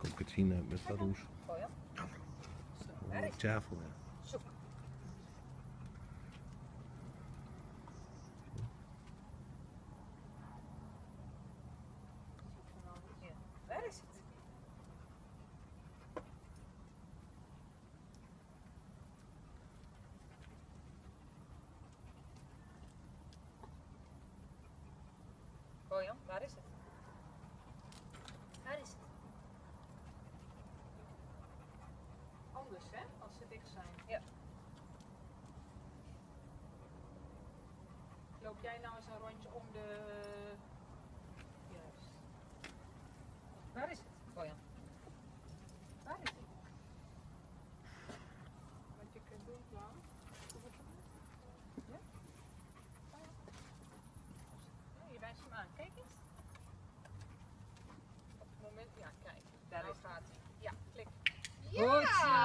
Cucina met Faroes. Oh ja? Op tafel. Zoek. Waar is het? Bojan, waar is het? Waar is het? Anders hè, als ze dicht zijn. Ja. Loop jij nou eens een rondje om de... Juist. Waar is het? Bojan. Waar is het? Wat je kunt doen, plan. Ja, je wijst hem aan. Kijk eens. Op het moment, ja, kijk. Daar Nou is gaat hij. Ja, klik. Ja!